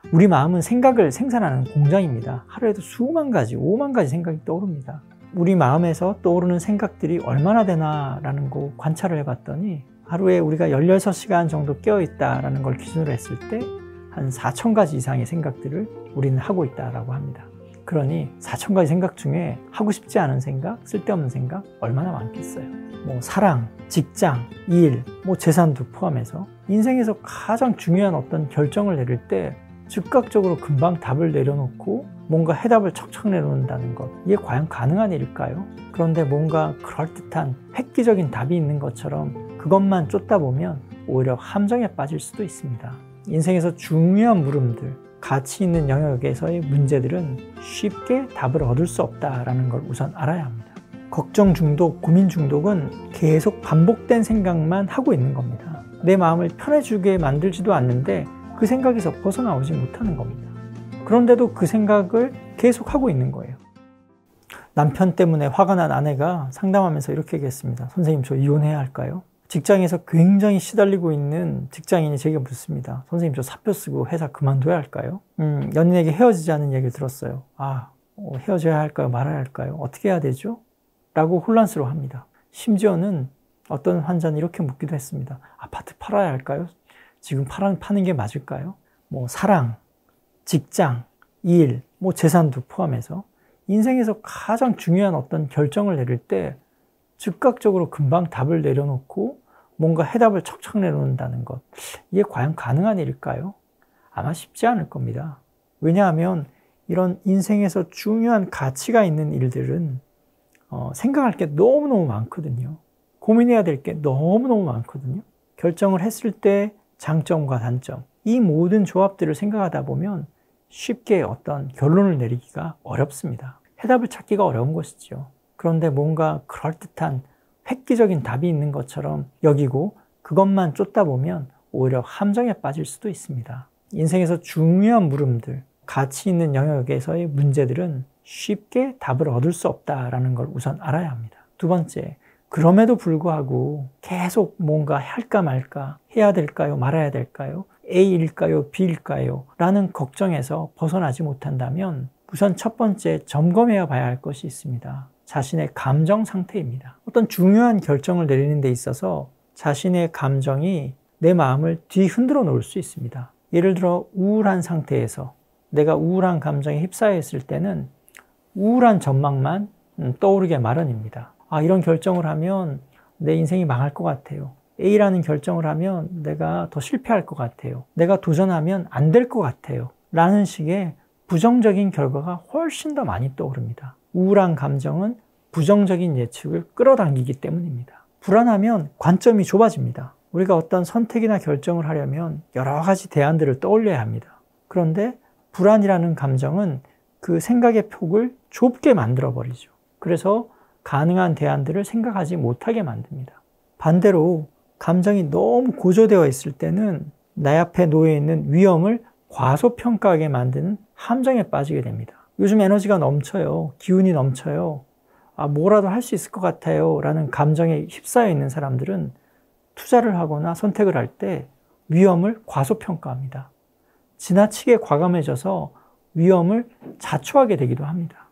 우리 마음은 생각을 생산하는 공장입니다. 하루에도 수만 가지, 5만 가지 생각이 떠오릅니다. 우리 마음에서 떠오르는 생각들이 얼마나 되나라는 거 관찰을 해봤더니 하루에 우리가 16시간 정도 깨어있다라는 걸 기준으로 했을 때 한 4,000가지 이상의 생각들을 우리는 하고 있다라고 합니다. 그러니 4,000가지 생각 중에 하고 싶지 않은 생각, 쓸데없는 생각 얼마나 많겠어요. 뭐 사랑, 직장, 일, 뭐 재산도 포함해서 인생에서 가장 중요한 어떤 결정을 내릴 때 즉각적으로 금방 답을 내려놓고 뭔가 해답을 척척 내놓는다는 것, 이게 과연 가능한 일일까요? 그런데 뭔가 그럴듯한 획기적인 답이 있는 것처럼 그것만 쫓다 보면 오히려 함정에 빠질 수도 있습니다. 인생에서 중요한 물음들, 가치 있는 영역에서의 문제들은 쉽게 답을 얻을 수 없다는 걸 우선 알아야 합니다. 걱정 중독, 고민 중독은 계속 반복된 생각만 하고 있는 겁니다. 내 마음을 편해지게 만들지도 않는데 그 생각에서 벗어나오지 못하는 겁니다. 그런데도 그 생각을 계속 하고 있는 거예요. 남편 때문에 화가 난 아내가 상담하면서 이렇게 얘기했습니다. 선생님, 저 이혼해야 할까요? 직장에서 굉장히 시달리고 있는 직장인이 제게 묻습니다. 선생님, 저 사표 쓰고 회사 그만둬야 할까요? 연인에게 헤어지자는 얘기를 들었어요. 헤어져야 할까요? 말아야 할까요? 어떻게 해야 되죠? 라고 혼란스러워합니다. 심지어는 어떤 환자는 이렇게 묻기도 했습니다. 아파트 팔아야 할까요? 지금 파는 게 맞을까요? 뭐 사랑, 직장, 일, 뭐 재산도 포함해서 인생에서 가장 중요한 어떤 결정을 내릴 때 즉각적으로 금방 답을 내려놓고 뭔가 해답을 척척 내놓는다는 것, 이게 과연 가능한 일일까요? 아마 쉽지 않을 겁니다. 왜냐하면 이런 인생에서 중요한 가치가 있는 일들은 생각할 게 너무너무 많거든요. 고민해야 될 게 너무너무 많거든요. 결정을 했을 때 장점과 단점, 이 모든 조합들을 생각하다 보면 쉽게 어떤 결론을 내리기가 어렵습니다. 해답을 찾기가 어려운 것이죠. 그런데 뭔가 그럴듯한 획기적인 답이 있는 것처럼 여기고 그것만 쫓다 보면 오히려 함정에 빠질 수도 있습니다. 인생에서 중요한 물음들, 가치 있는 영역에서의 문제들은 쉽게 답을 얻을 수 없다는 걸 우선 알아야 합니다. 두 번째, 그럼에도 불구하고 계속 뭔가 할까 말까, 해야 될까요? 말아야 될까요? A일까요? B일까요? 라는 걱정에서 벗어나지 못한다면 우선 첫 번째 점검해야 봐야 할 것이 있습니다. 자신의 감정 상태입니다. 어떤 중요한 결정을 내리는 데 있어서 자신의 감정이 내 마음을 뒤흔들어 놓을 수 있습니다. 예를 들어 우울한 상태에서 내가 우울한 감정에 휩싸여 있을 때는 우울한 전망만 떠오르게 마련입니다. 이런 결정을 하면 내 인생이 망할 것 같아요. A라는 결정을 하면 내가 더 실패할 것 같아요. 내가 도전하면 안 될 것 같아요. 라는 식의 부정적인 결과가 훨씬 더 많이 떠오릅니다. 우울한 감정은 부정적인 예측을 끌어당기기 때문입니다. 불안하면 관점이 좁아집니다. 우리가 어떤 선택이나 결정을 하려면 여러 가지 대안들을 떠올려야 합니다. 그런데 불안이라는 감정은 그 생각의 폭을 좁게 만들어버리죠. 그래서 가능한 대안들을 생각하지 못하게 만듭니다. 반대로 감정이 너무 고조되어 있을 때는 내 앞에 놓여 있는 위험을 과소평가하게 만드는 함정에 빠지게 됩니다. 요즘 에너지가 넘쳐요. 기운이 넘쳐요. 뭐라도 할 수 있을 것 같아요. 라는 감정에 휩싸여 있는 사람들은 투자를 하거나 선택을 할 때 위험을 과소평가합니다. 지나치게 과감해져서 위험을 자초하게 되기도 합니다.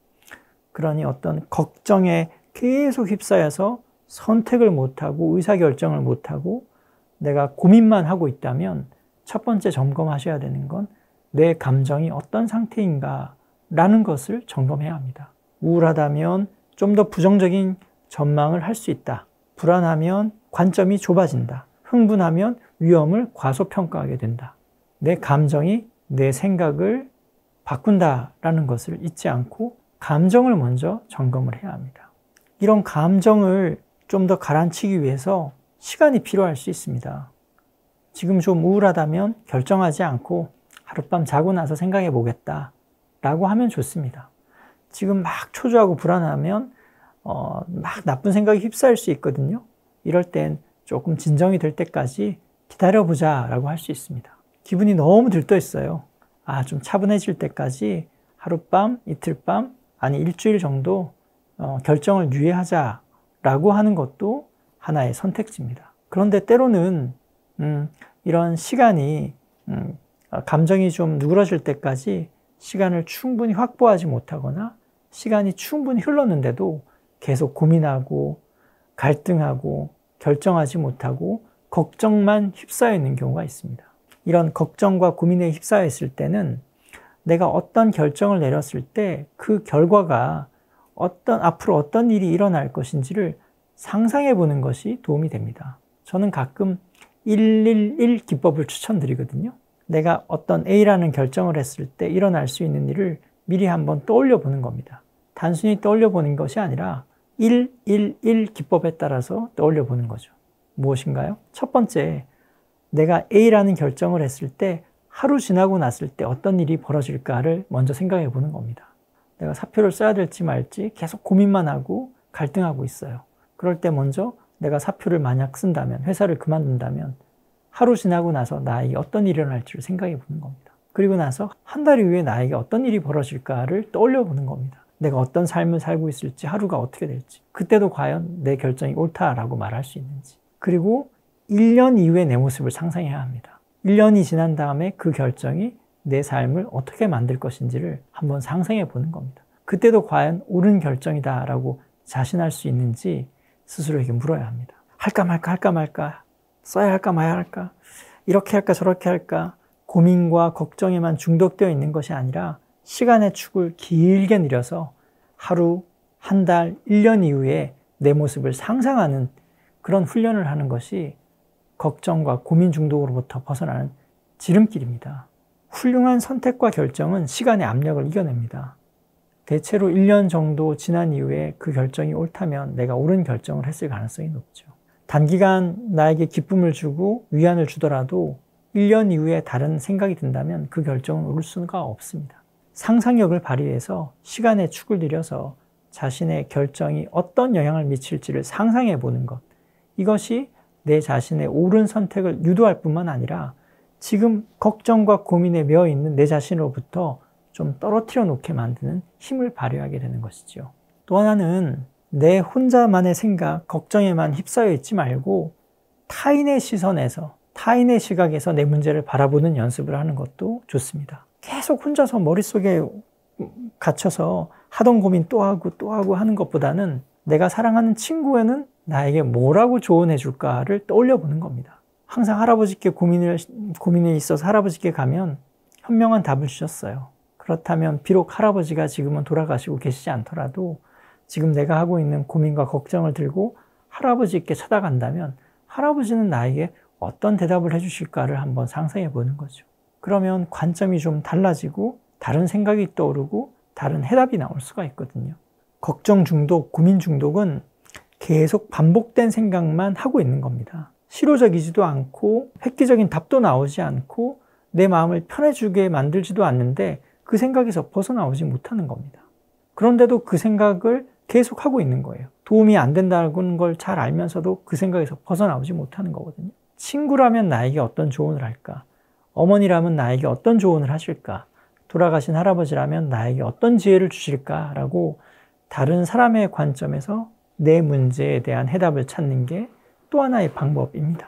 그러니 어떤 걱정에 계속 휩싸여서 선택을 못하고 의사결정을 못하고 내가 고민만 하고 있다면 첫 번째 점검하셔야 되는 건 내 감정이 어떤 상태인가 라는 것을 점검해야 합니다. 우울하다면 좀 더 부정적인 전망을 할 수 있다. 불안하면 관점이 좁아진다. 흥분하면 위험을 과소평가하게 된다. 내 감정이 내 생각을 바꾼다라는 것을 잊지 않고 감정을 먼저 점검을 해야 합니다. 이런 감정을 좀 더 가라앉히기 위해서 시간이 필요할 수 있습니다. 지금 좀 우울하다면 결정하지 않고 하룻밤 자고 나서 생각해 보겠다 라고 하면 좋습니다. 지금 막 초조하고 불안하면 막 나쁜 생각이 휩싸일 수 있거든요. 이럴 땐 조금 진정이 될 때까지 기다려보자 라고 할 수 있습니다. 기분이 너무 들떠 있어요. 좀 차분해질 때까지 하룻밤, 이틀밤, 아니 일주일 정도 결정을 유예하자 라고 하는 것도 하나의 선택지입니다. 그런데 때로는 이런 시간이 감정이 좀 누그러질 때까지 시간을 충분히 확보하지 못하거나 시간이 충분히 흘렀는데도 계속 고민하고 갈등하고 결정하지 못하고 걱정만 휩싸여 있는 경우가 있습니다. 이런 걱정과 고민에 휩싸여 있을 때는 내가 어떤 결정을 내렸을 때 그 결과가 앞으로 어떤 일이 일어날 것인지를 상상해 보는 것이 도움이 됩니다. 저는 가끔 111 기법을 추천드리거든요. 내가 어떤 A라는 결정을 했을 때 일어날 수 있는 일을 미리 한번 떠올려 보는 겁니다. 단순히 떠올려 보는 것이 아니라 111 기법에 따라서 떠올려 보는 거죠. 무엇인가요? 첫 번째, 내가 A라는 결정을 했을 때 하루 지나고 났을 때 어떤 일이 벌어질까를 먼저 생각해 보는 겁니다. 내가 사표를 써야 될지 말지 계속 고민만 하고 갈등하고 있어요. 그럴 때 먼저 내가 사표를 만약 쓴다면, 회사를 그만둔다면 하루 지나고 나서 나에게 어떤 일이 일어날지를 생각해 보는 겁니다. 그리고 나서 한 달 이후에 나에게 어떤 일이 벌어질까를 떠올려 보는 겁니다. 내가 어떤 삶을 살고 있을지, 하루가 어떻게 될지, 그때도 과연 내 결정이 옳다라고 말할 수 있는지. 그리고 1년 이후에 내 모습을 상상해야 합니다. 1년이 지난 다음에 그 결정이 내 삶을 어떻게 만들 것인지를 한번 상상해 보는 겁니다. 그때도 과연 옳은 결정이다라고 자신할 수 있는지 스스로에게 물어야 합니다. 할까 말까 할까 말까, 써야 할까 마야 할까, 이렇게 할까 저렇게 할까, 고민과 걱정에만 중독되어 있는 것이 아니라 시간의 축을 길게 늘려서 하루, 한 달, 1년 이후에 내 모습을 상상하는 그런 훈련을 하는 것이 걱정과 고민 중독으로부터 벗어나는 지름길입니다. 훌륭한 선택과 결정은 시간의 압력을 이겨냅니다. 대체로 1년 정도 지난 이후에 그 결정이 옳다면 내가 옳은 결정을 했을 가능성이 높죠. 단기간 나에게 기쁨을 주고 위안을 주더라도 1년 이후에 다른 생각이 든다면 그 결정은 옳을 수가 없습니다. 상상력을 발휘해서 시간의 축을 들여서 자신의 결정이 어떤 영향을 미칠지를 상상해 보는 것. 이것이 내 자신의 옳은 선택을 유도할 뿐만 아니라 지금 걱정과 고민에 매여 있는 내 자신으로부터 좀 떨어뜨려 놓게 만드는 힘을 발휘하게 되는 것이죠. 또 하나는 내 혼자만의 생각, 걱정에만 휩싸여 있지 말고 타인의 시선에서, 타인의 시각에서 내 문제를 바라보는 연습을 하는 것도 좋습니다. 계속 혼자서 머릿속에 갇혀서 하던 고민 또 하고 하는 것보다는 내가 사랑하는 친구에는 나에게 뭐라고 조언해 줄까를 떠올려 보는 겁니다. 항상 할아버지께 고민이 있어서 할아버지께 가면 현명한 답을 주셨어요. 그렇다면 비록 할아버지가 지금은 돌아가시고 계시지 않더라도 지금 내가 하고 있는 고민과 걱정을 들고 할아버지께 찾아간다면 할아버지는 나에게 어떤 대답을 해주실까를 한번 상상해 보는 거죠. 그러면 관점이 좀 달라지고 다른 생각이 떠오르고 다른 해답이 나올 수가 있거든요. 걱정 중독, 고민 중독은 계속 반복된 생각만 하고 있는 겁니다. 실효적이지도 않고 획기적인 답도 나오지 않고 내 마음을 편해지게 만들지도 않는데 그 생각에서 벗어나오지 못하는 겁니다. 그런데도 그 생각을 계속 하고 있는 거예요. 도움이 안 된다는 걸 잘 알면서도 그 생각에서 벗어나오지 못하는 거거든요. 친구라면 나에게 어떤 조언을 할까? 어머니라면 나에게 어떤 조언을 하실까? 돌아가신 할아버지라면 나에게 어떤 지혜를 주실까라고 다른 사람의 관점에서 내 문제에 대한 해답을 찾는 게 또 하나의 방법입니다.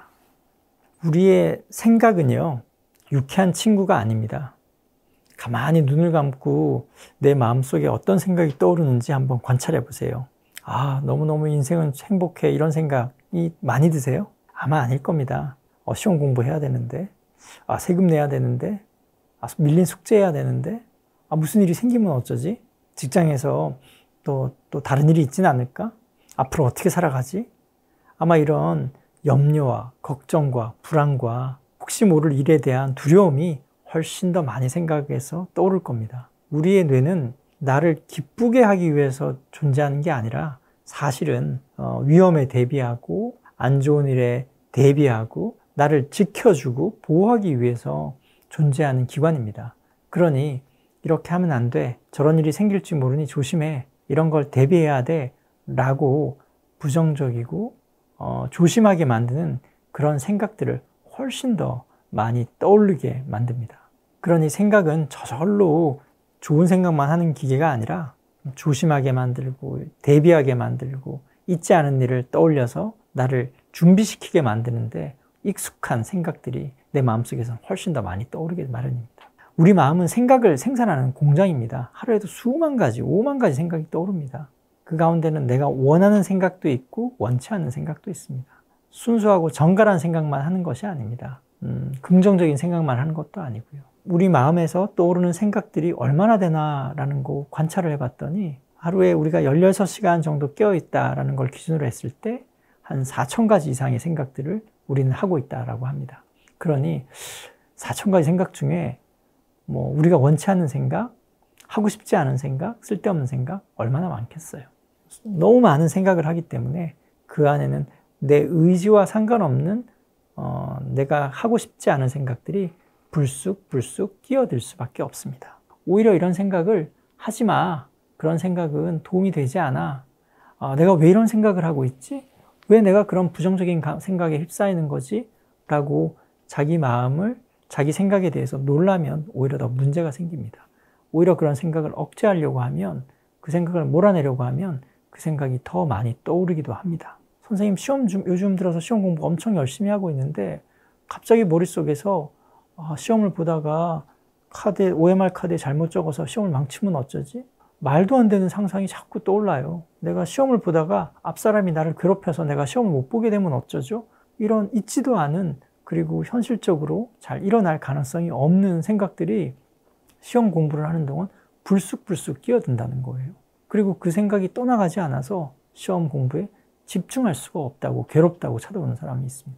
우리의 생각은요, 유쾌한 친구가 아닙니다. 가만히 눈을 감고 내 마음속에 어떤 생각이 떠오르는지 한번 관찰해 보세요. 아, 너무너무 인생은 행복해, 이런 생각이 많이 드세요? 아마 아닐 겁니다. 시험 공부해야 되는데, 세금 내야 되는데, 밀린 숙제해야 되는데, 무슨 일이 생기면 어쩌지? 직장에서 또 다른 일이 있지는 않을까? 앞으로 어떻게 살아가지? 아마 이런 염려와 걱정과 불안과 혹시 모를 일에 대한 두려움이 훨씬 더 많이 생각해서 떠오를 겁니다. 우리의 뇌는 나를 기쁘게 하기 위해서 존재하는 게 아니라 사실은 위험에 대비하고 안 좋은 일에 대비하고 나를 지켜주고 보호하기 위해서 존재하는 기관입니다. 그러니 이렇게 하면 안 돼, 저런 일이 생길지 모르니 조심해, 이런 걸 대비해야 돼 라고 부정적이고 조심하게 만드는 그런 생각들을 훨씬 더 많이 떠오르게 만듭니다. 그러니 생각은 저절로 좋은 생각만 하는 기계가 아니라 조심하게 만들고 대비하게 만들고 있지 않은 일을 떠올려서 나를 준비시키게 만드는데 익숙한 생각들이 내 마음속에서는 훨씬 더 많이 떠오르게 마련입니다. 우리 마음은 생각을 생산하는 공장입니다. 하루에도 수만 가지, 5만 가지 생각이 떠오릅니다. 그 가운데는 내가 원하는 생각도 있고 원치 않는 생각도 있습니다. 순수하고 정갈한 생각만 하는 것이 아닙니다. 긍정적인 생각만 하는 것도 아니고요. 우리 마음에서 떠오르는 생각들이 얼마나 되나라는 거 관찰을 해봤더니 하루에 우리가 16시간 정도 깨어있다라는 걸 기준으로 했을 때 한 4,000가지 이상의 생각들을 우리는 하고 있다라고 합니다. 그러니 4,000가지 생각 중에 우리가 원치 않는 생각, 하고 싶지 않은 생각, 쓸데없는 생각 얼마나 많겠어요. 너무 많은 생각을 하기 때문에 그 안에는 내 의지와 상관없는 내가 하고 싶지 않은 생각들이 불쑥 끼어들 수밖에 없습니다. 오히려 이런 생각을 하지 마. 그런 생각은 도움이 되지 않아. 내가 왜 이런 생각을 하고 있지? 왜 내가 그런 부정적인 생각에 휩싸이는 거지? 라고 자기 마음을, 자기 생각에 대해서 놀라면 오히려 더 문제가 생깁니다. 오히려 그런 생각을 억제하려고 하면, 그 생각을 몰아내려고 하면 그 생각이 더 많이 떠오르기도 합니다. 선생님 요즘 들어서 시험 공부 엄청 열심히 하고 있는데 갑자기 머릿속에서 시험을 보다가 OMR 카드에 잘못 적어서 시험을 망치면 어쩌지? 말도 안 되는 상상이 자꾸 떠올라요. 내가 시험을 보다가 앞사람이 나를 괴롭혀서 내가 시험을 못 보게 되면 어쩌죠? 이런 있지도 않은, 그리고 현실적으로 잘 일어날 가능성이 없는 생각들이 시험 공부를 하는 동안 불쑥 끼어든다는 거예요. 그리고 그 생각이 떠나가지 않아서 시험 공부에 집중할 수가 없다고, 괴롭다고 찾아오는 사람이 있습니다.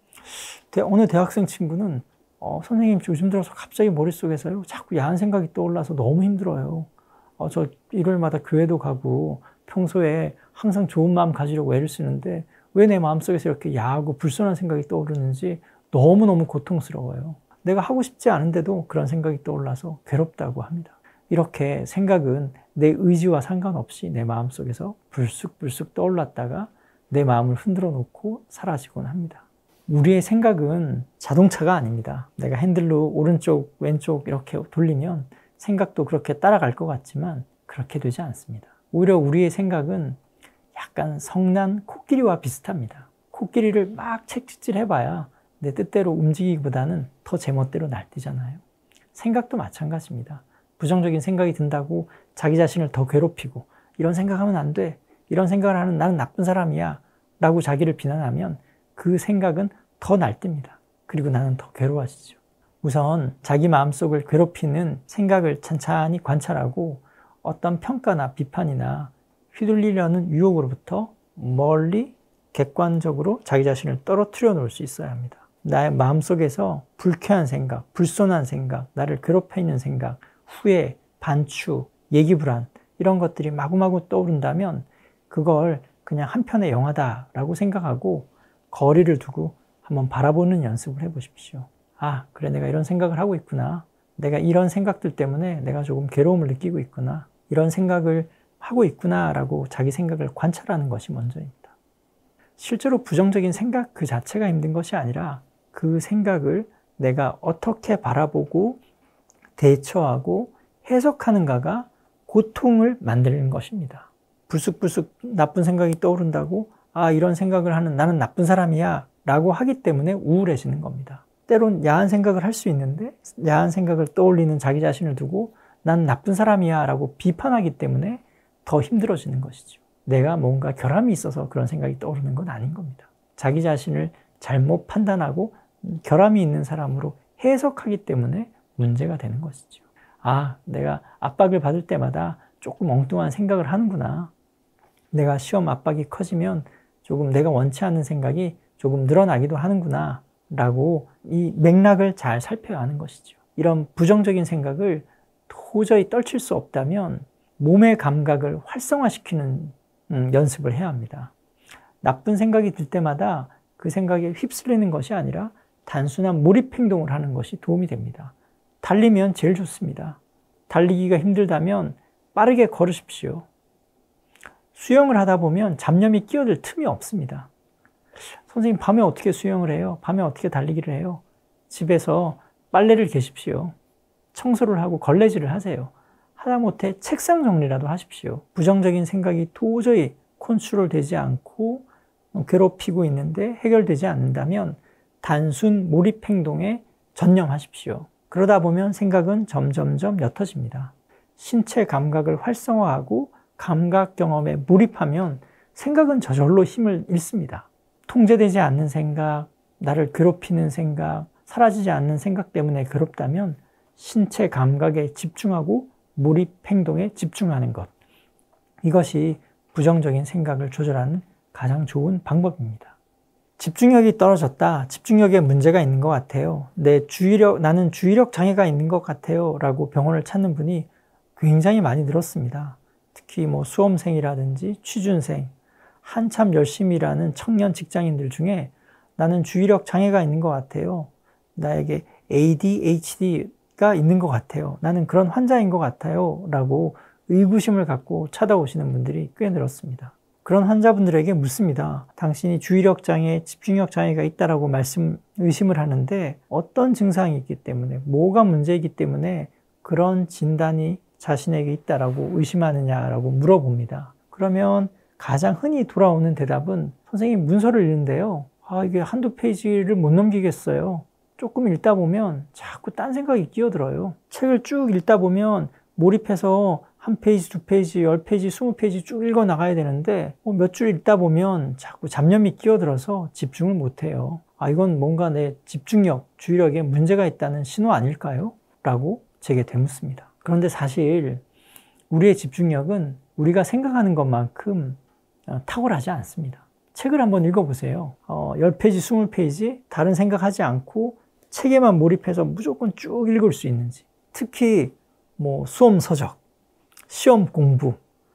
어느 대학생 친구는 선생님 요즘 들어서 갑자기 머릿속에서요 자꾸 야한 생각이 떠올라서 너무 힘들어요. 저 일요일마다 교회도 가고 평소에 항상 좋은 마음 가지려고 애를 쓰는데 왜 내 마음속에서 이렇게 야하고 불순한 생각이 떠오르는지 너무너무 고통스러워요. 내가 하고 싶지 않은데도 그런 생각이 떠올라서 괴롭다고 합니다. 이렇게 생각은 내 의지와 상관없이 내 마음속에서 불쑥 떠올랐다가 내 마음을 흔들어 놓고 사라지곤 합니다. 우리의 생각은 자동차가 아닙니다. 내가 핸들로 오른쪽, 왼쪽 이렇게 돌리면 생각도 그렇게 따라갈 것 같지만 그렇게 되지 않습니다. 오히려 우리의 생각은 약간 성난 코끼리와 비슷합니다. 코끼리를 막 채찍질 해봐야 내 뜻대로 움직이기보다는 더 제멋대로 날뛰잖아요. 생각도 마찬가지입니다. 부정적인 생각이 든다고 자기 자신을 더 괴롭히고 이런 생각하면 안 돼. 이런 생각을 하는 나는 나쁜 사람이야. 라고 자기를 비난하면 그 생각은 더 날뜁니다. 그리고 나는 더 괴로워지죠. 우선 자기 마음속을 괴롭히는 생각을 찬찬히 관찰하고 어떤 평가나 비판이나 휘둘리려는 유혹으로부터 멀리 객관적으로 자기 자신을 떨어뜨려 놓을 수 있어야 합니다. 나의 마음속에서 불쾌한 생각, 불손한 생각, 나를 괴롭혀 있는 생각, 후회, 반추, 얘기불안 이런 것들이 마구마구 떠오른다면 그걸 그냥 한편의 영화다라고 생각하고 거리를 두고 한번 바라보는 연습을 해보십시오. 그래 내가 이런 생각을 하고 있구나. 내가 이런 생각들 때문에 내가 조금 괴로움을 느끼고 있구나. 이런 생각을 하고 있구나 라고 자기 생각을 관찰하는 것이 먼저입니다. 실제로 부정적인 생각 그 자체가 힘든 것이 아니라 그 생각을 내가 어떻게 바라보고 대처하고 해석하는가가 고통을 만드는 것입니다. 불쑥 나쁜 생각이 떠오른다고 이런 생각을 하는 나는 나쁜 사람이야 라고 하기 때문에 우울해지는 겁니다. 때론 야한 생각을 할 수 있는데 야한 생각을 떠올리는 자기 자신을 두고 난 나쁜 사람이야 라고 비판하기 때문에 더 힘들어지는 것이죠. 내가 뭔가 결함이 있어서 그런 생각이 떠오르는 건 아닌 겁니다. 자기 자신을 잘못 판단하고 결함이 있는 사람으로 해석하기 때문에 문제가 되는 것이죠. 내가 압박을 받을 때마다 조금 엉뚱한 생각을 하는구나. 내가 시험 압박이 커지면 조금 내가 원치 않는 생각이 조금 늘어나기도 하는구나 라고 이 맥락을 잘 살펴야 하는 것이죠. 이런 부정적인 생각을 도저히 떨칠 수 없다면 몸의 감각을 활성화시키는 연습을 해야 합니다. 나쁜 생각이 들 때마다 그 생각에 휩쓸리는 것이 아니라 단순한 몰입 행동을 하는 것이 도움이 됩니다. 달리면 제일 좋습니다. 달리기가 힘들다면 빠르게 걸으십시오. 수영을 하다 보면 잡념이 끼어들 틈이 없습니다. 선생님 밤에 어떻게 수영을 해요? 밤에 어떻게 달리기를 해요? 집에서 빨래를 개십시오. 청소를 하고 걸레질을 하세요. 하다못해 책상 정리라도 하십시오. 부정적인 생각이 도저히 컨트롤되지 않고 괴롭히고 있는데 해결되지 않는다면 단순 몰입 행동에 전념하십시오. 그러다 보면 생각은 점점점 옅어집니다. 신체 감각을 활성화하고 감각 경험에 몰입하면 생각은 저절로 힘을 잃습니다. 통제되지 않는 생각, 나를 괴롭히는 생각, 사라지지 않는 생각 때문에 괴롭다면 신체 감각에 집중하고 몰입 행동에 집중하는 것. 이것이 부정적인 생각을 조절하는 가장 좋은 방법입니다. 집중력이 떨어졌다. 집중력에 문제가 있는 것 같아요. 나는 주의력 장애가 있는 것 같아요. 라고 병원을 찾는 분이 굉장히 많이 늘었습니다. 특히 수험생이라든지 취준생, 한참 열심히 일하는 청년 직장인들 중에 나는 주의력 장애가 있는 것 같아요. 나에게 ADHD가 있는 것 같아요. 나는 그런 환자인 것 같아요. 라고 의구심을 갖고 찾아오시는 분들이 꽤 늘었습니다. 그런 환자분들에게 묻습니다. 당신이 주의력 장애, 집중력 장애가 있다라고 의심을 하는데 어떤 증상이 있기 때문에, 뭐가 문제이기 때문에 그런 진단이 자신에게 있다라고 의심하느냐라고 물어봅니다. 그러면 가장 흔히 돌아오는 대답은 선생님 문서를 읽는데요. 이게 한두 페이지를 못 넘기겠어요. 조금 읽다 보면 자꾸 딴 생각이 끼어들어요. 책을 쭉 읽다 보면 몰입해서 한 페이지, 두 페이지, 10페이지, 20페이지 쭉 읽어 나가야 되는데 몇 줄 읽다 보면 자꾸 잡념이 끼어들어서 집중을 못해요. 이건 뭔가 내 집중력, 주의력에 문제가 있다는 신호 아닐까요? 라고 제게 되묻습니다. 그런데 사실 우리의 집중력은 우리가 생각하는 것만큼 탁월하지 않습니다. 책을 한번 읽어보세요. 10페이지, 20페이지 다른 생각하지 않고 책에만 몰입해서 무조건 쭉 읽을 수 있는지. 특히 수험 서적, 시험 공부,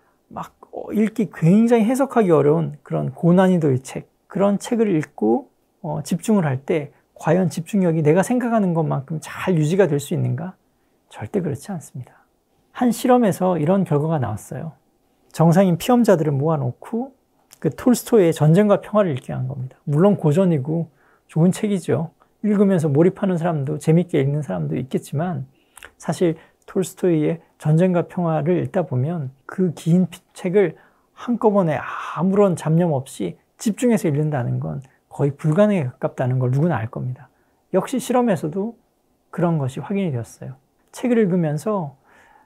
읽기 굉장히 해석하기 어려운 그런 고난이도의 책, 그런 책을 읽고 집중을 할 때 과연 집중력이 내가 생각하는 것만큼 잘 유지가 될 수 있는가? 절대 그렇지 않습니다. 한 실험에서 이런 결과가 나왔어요. 정상인 피험자들을 모아놓고 그 톨스토이의 전쟁과 평화를 읽게 한 겁니다. 물론 고전이고 좋은 책이죠. 읽으면서 몰입하는 사람도 재밌게 읽는 사람도 있겠지만 사실 톨스토이의 전쟁과 평화를 읽다 보면 그 긴 책을 한꺼번에 아무런 잡념 없이 집중해서 읽는다는 건 거의 불가능에 가깝다는 걸 누구나 알 겁니다. 역시 실험에서도 그런 것이 확인이 되었어요. 책을 읽으면서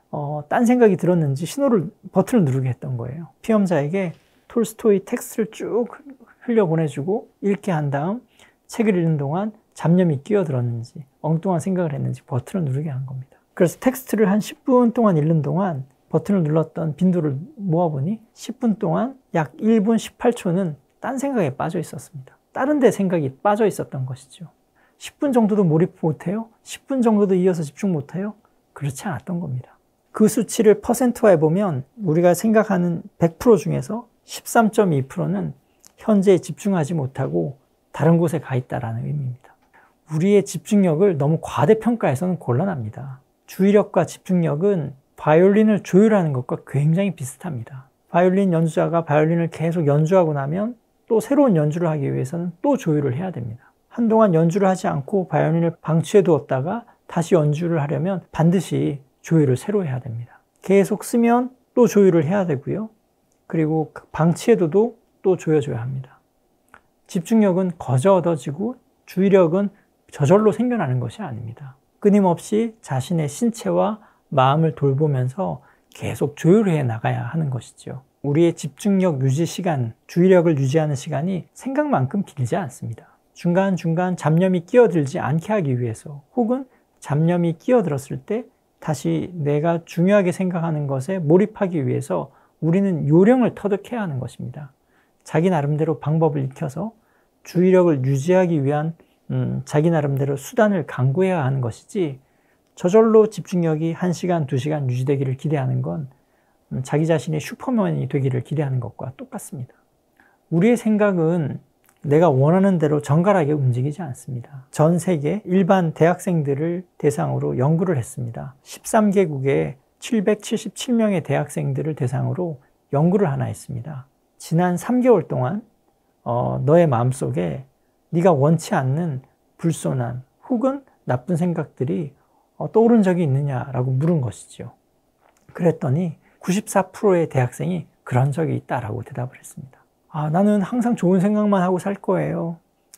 딴 생각이 들었는지 버튼을 누르게 했던 거예요. 피험자에게 톨스토이 텍스트를 쭉 흘려보내주고 읽게 한 다음 책을 읽는 동안 잡념이 끼어들었는지 엉뚱한 생각을 했는지 버튼을 누르게 한 겁니다. 그래서 텍스트를 한 10분 동안 읽는 동안 버튼을 눌렀던 빈도를 모아보니 10분 동안 약 1분 18초는 딴 생각에 빠져 있었습니다. 다른 데 생각이 빠져 있었던 것이죠. 10분 정도도 몰입 못해요? 10분 정도도 이어서 집중 못해요? 그렇지 않았던 겁니다. 그 수치를 퍼센트화해보면 우리가 생각하는 100% 중에서 13.2%는 현재에 집중하지 못하고 다른 곳에 가 있다는 의미입니다. 우리의 집중력을 너무 과대평가해서는 곤란합니다. 주의력과 집중력은 바이올린을 조율하는 것과 굉장히 비슷합니다. 바이올린 연주자가 바이올린을 계속 연주하고 나면 또 새로운 연주를 하기 위해서는 또 조율을 해야 됩니다. 한동안 연주를 하지 않고 바이올린을 방치해 두었다가 다시 연주를 하려면 반드시 조율을 새로 해야 됩니다. 계속 쓰면 또 조율을 해야 되고요. 그리고 방치해둬도 또 조여줘야 합니다. 집중력은 거저 얻어지고 주의력은 저절로 생겨나는 것이 아닙니다. 끊임없이 자신의 신체와 마음을 돌보면서 계속 조율해 나가야 하는 것이죠. 우리의 집중력 유지 시간, 주의력을 유지하는 시간이 생각만큼 길지 않습니다. 중간중간 잡념이 끼어들지 않게 하기 위해서 혹은 잡념이 끼어들었을 때 다시 내가 중요하게 생각하는 것에 몰입하기 위해서 우리는 요령을 터득해야 하는 것입니다. 자기 나름대로 방법을 익혀서 주의력을 유지하기 위한 자기 나름대로 수단을 강구해야 하는 것이지 저절로 집중력이 1시간, 2시간 유지되기를 기대하는 건 자기 자신의 슈퍼맨이 되기를 기대하는 것과 똑같습니다. 우리의 생각은 내가 원하는 대로 정갈하게 움직이지 않습니다. 전 세계 일반 대학생들을 대상으로 연구를 했습니다. 13개국의 777명의 대학생들을 대상으로 연구를 하나 했습니다. 지난 3개월 동안 너의 마음속에 네가 원치 않는 불손한 혹은 나쁜 생각들이 떠오른 적이 있느냐라고 물은 것이죠. 그랬더니 94%의 대학생이 그런 적이 있다라고 대답을 했습니다. 나는 항상 좋은 생각만 하고 살 거예요.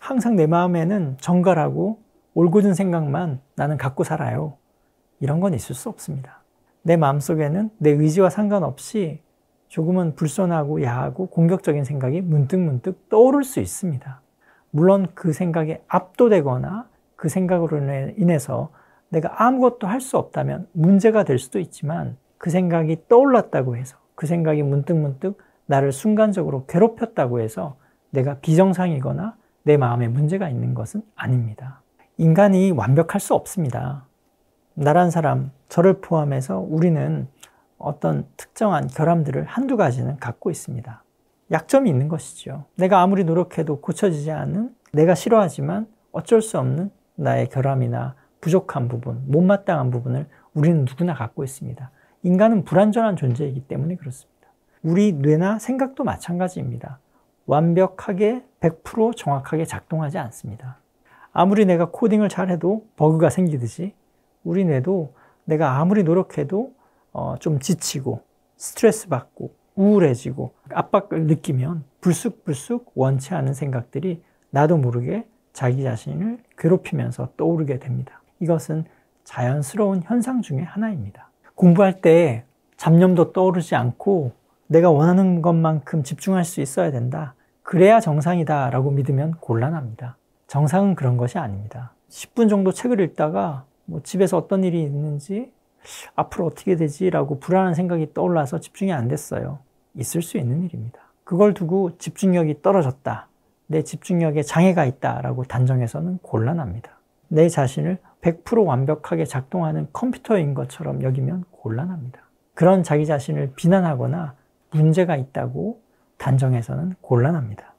항상 내 마음에는 정갈하고 올곧은 생각만 나는 갖고 살아요. 이런 건 있을 수 없습니다. 내 마음속에는 내 의지와 상관없이 조금은 불손하고 야하고 공격적인 생각이 문득문득 떠오를 수 있습니다. 물론 그 생각에 압도되거나 그 생각으로 인해서 내가 아무것도 할 수 없다면 문제가 될 수도 있지만, 그 생각이 떠올랐다고 해서, 그 생각이 문득문득 나를 순간적으로 괴롭혔다고 해서 내가 비정상이거나 내 마음에 문제가 있는 것은 아닙니다. 인간이 완벽할 수 없습니다. 나란 사람, 저를 포함해서 우리는 어떤 특정한 결함들을 한두 가지는 갖고 있습니다. 약점이 있는 것이죠. 내가 아무리 노력해도 고쳐지지 않는, 내가 싫어하지만 어쩔 수 없는 나의 결함이나 부족한 부분, 못마땅한 부분을 우리는 누구나 갖고 있습니다. 인간은 불완전한 존재이기 때문에 그렇습니다. 우리 뇌나 생각도 마찬가지입니다. 완벽하게 100% 정확하게 작동하지 않습니다. 아무리 내가 코딩을 잘해도 버그가 생기듯이 우리 뇌도 내가 아무리 노력해도 좀 지치고 스트레스 받고 우울해지고 압박을 느끼면 불쑥불쑥 원치 않은 생각들이 나도 모르게 자기 자신을 괴롭히면서 떠오르게 됩니다. 이것은 자연스러운 현상 중에 하나입니다. 공부할 때 잡념도 떠오르지 않고 내가 원하는 것만큼 집중할 수 있어야 된다. 그래야 정상이다 라고 믿으면 곤란합니다. 정상은 그런 것이 아닙니다. 10분 정도 책을 읽다가 집에서 어떤 일이 있는지 앞으로 어떻게 되지? 라고 불안한 생각이 떠올라서 집중이 안 됐어요. 있을 수 있는 일입니다. 그걸 두고 집중력이 떨어졌다, 내 집중력에 장애가 있다 라고 단정해서는 곤란합니다. 내 자신을 100% 완벽하게 작동하는 컴퓨터인 것처럼 여기면 곤란합니다. 그런 자기 자신을 비난하거나 문제가 있다고 단정해서는 곤란합니다.